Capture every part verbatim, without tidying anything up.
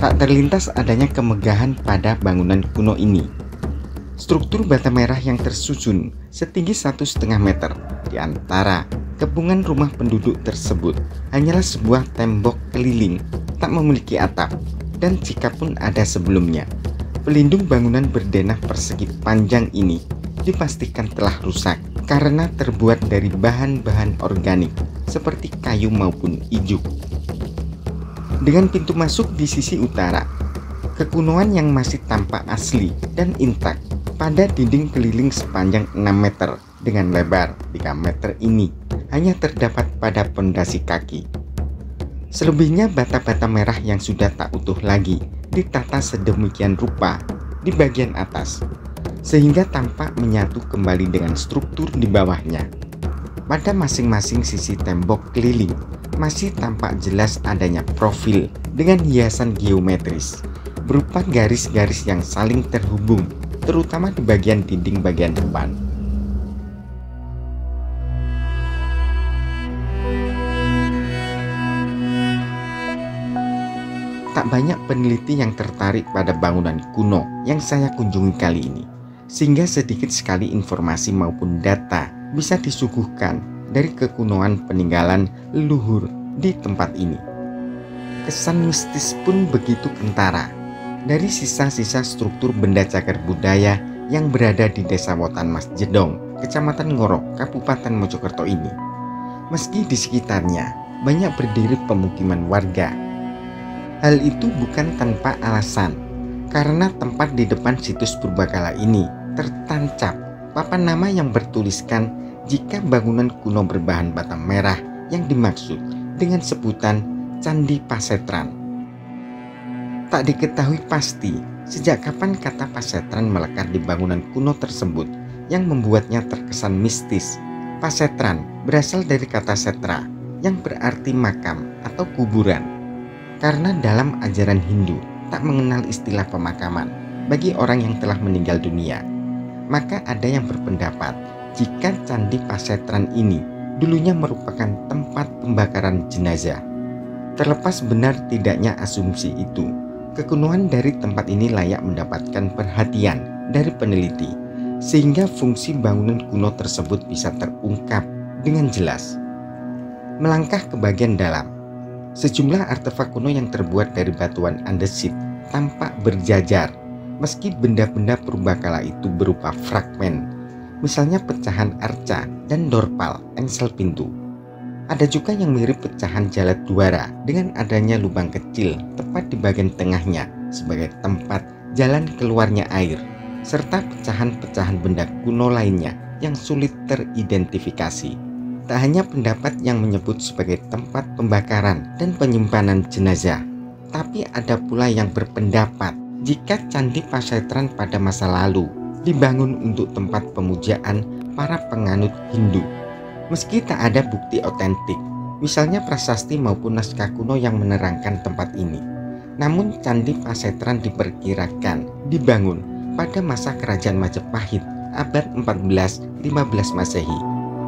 Tak terlintas adanya kemegahan pada bangunan kuno ini. Struktur bata merah yang tersusun setinggi satu setengah meter di antara kepungan rumah penduduk tersebut hanyalah sebuah tembok keliling tak memiliki atap, dan jikapun ada sebelumnya, pelindung bangunan berdenah persegi panjang ini dipastikan telah rusak karena terbuat dari bahan-bahan organik seperti kayu maupun ijuk. Dengan pintu masuk di sisi utara, kekunoan yang masih tampak asli dan intak pada dinding keliling sepanjang enam meter dengan lebar tiga meter ini hanya terdapat pada pondasi kaki. Selebihnya bata-bata merah yang sudah tak utuh lagi ditata sedemikian rupa di bagian atas, sehingga tampak menyatu kembali dengan struktur di bawahnya. Pada masing-masing sisi tembok keliling masih tampak jelas adanya profil dengan hiasan geometris berupa garis-garis yang saling terhubung, terutama di bagian dinding bagian depan. Tak banyak peneliti yang tertarik pada bangunan kuno yang saya kunjungi kali ini, sehingga sedikit sekali informasi maupun data bisa disuguhkan dari kekunoan peninggalan leluhur di tempat ini. Kesan mistis pun begitu kentara dari sisa-sisa struktur benda cagar budaya yang berada di Desa Wotan Mas Jedong, Kecamatan Ngorok, Kabupaten Mojokerto ini. Meski di sekitarnya banyak berdiri pemukiman warga, hal itu bukan tanpa alasan, karena tempat di depan situs purbakala ini tertancap papan nama yang bertuliskan jika bangunan kuno berbahan bata merah yang dimaksud dengan sebutan Candi Pasetran. Tak diketahui pasti sejak kapan kata Pasetran melekat di bangunan kuno tersebut yang membuatnya terkesan mistis. Pasetran berasal dari kata setra yang berarti makam atau kuburan. Karena dalam ajaran Hindu tak mengenal istilah pemakaman bagi orang yang telah meninggal dunia, maka ada yang berpendapat jika Candi Pasetran ini dulunya merupakan tempat pembakaran jenazah. Terlepas benar tidaknya asumsi itu, kekunoan dari tempat ini layak mendapatkan perhatian dari peneliti, sehingga fungsi bangunan kuno tersebut bisa terungkap dengan jelas. Melangkah ke bagian dalam, sejumlah artefak kuno yang terbuat dari batuan andesit tampak berjajar, meski benda-benda purbakala itu berupa fragmen, misalnya pecahan arca dan dorpal engsel pintu. Ada juga yang mirip pecahan jalat duara dengan adanya lubang kecil tepat di bagian tengahnya sebagai tempat jalan keluarnya air, serta pecahan-pecahan benda kuno lainnya yang sulit teridentifikasi. Tak hanya pendapat yang menyebut sebagai tempat pembakaran dan penyimpanan jenazah, tapi ada pula yang berpendapat jika Candi Pasetran pada masa lalu dibangun untuk tempat pemujaan para penganut Hindu. Meski tak ada bukti otentik, misalnya prasasti maupun naskah kuno yang menerangkan tempat ini, namun Candi Pasetran diperkirakan dibangun pada masa Kerajaan Majapahit abad empat belas lima belas Masehi.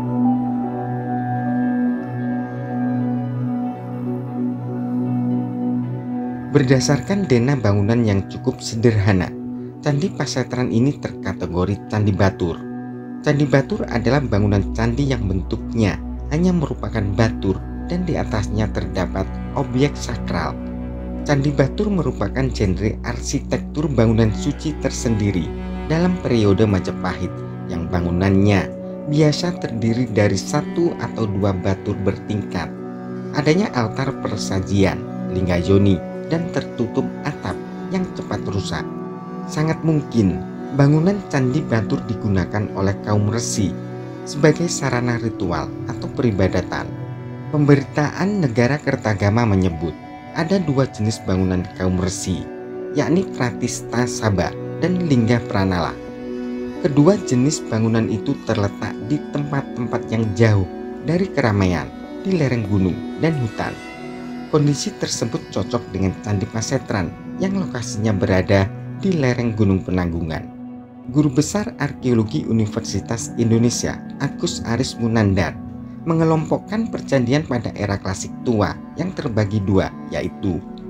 Berdasarkan dena bangunan yang cukup sederhana, Candi Pasetran ini terkategori Candi Batur. Candi Batur adalah bangunan candi yang bentuknya hanya merupakan batur dan di atasnya terdapat objek sakral. Candi Batur merupakan genre arsitektur bangunan suci tersendiri dalam periode Majapahit yang bangunannya biasa terdiri dari satu atau dua batur bertingkat. Adanya altar persajian, linggayoni, dan tertutup atap yang cepat rusak. Sangat mungkin bangunan Candi Batur digunakan oleh kaum resi sebagai sarana ritual atau peribadatan. Pemberitaan Negara Kertagama menyebut ada dua jenis bangunan kaum resi, yakni Pratista Saba dan Lingga Pranala. Kedua jenis bangunan itu terletak di tempat-tempat yang jauh dari keramaian, di lereng gunung dan hutan. Kondisi tersebut cocok dengan Candi Pasetran yang lokasinya berada di lereng Gunung Penanggungan. Guru Besar Arkeologi Universitas Indonesia Agus Aris Munandar mengelompokkan percandaian pada era klasik tua yang terbagi dua, yaitu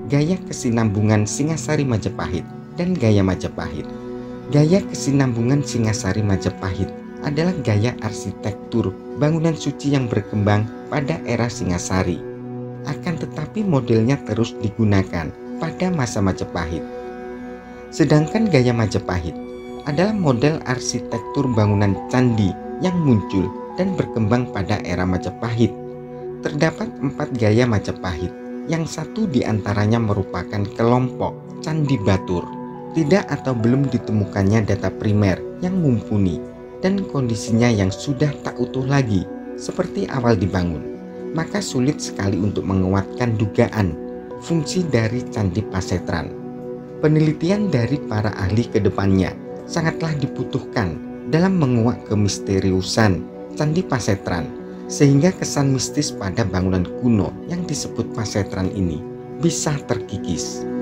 gaya kesinambungan Singasari Majapahit dan gaya Majapahit. Gaya kesinambungan Singasari Majapahit adalah gaya arsitektur bangunan suci yang berkembang pada era Singasari. Akan tetapi modelnya terus digunakan pada masa Majapahit. Sedangkan gaya Majapahit adalah model arsitektur bangunan candi yang muncul dan berkembang pada era Majapahit. Terdapat empat gaya Majapahit, yang satu diantaranya merupakan kelompok Candi Batur. Tidak atau belum ditemukannya data primer yang mumpuni dan kondisinya yang sudah tak utuh lagi seperti awal dibangun, maka sulit sekali untuk menguatkan dugaan fungsi dari Candi Pasetran. Penelitian dari para ahli ke depannya sangatlah dibutuhkan dalam menguak kemisteriusan Candi Pasetran, sehingga kesan mistis pada bangunan kuno yang disebut Pasetran ini bisa terkikis.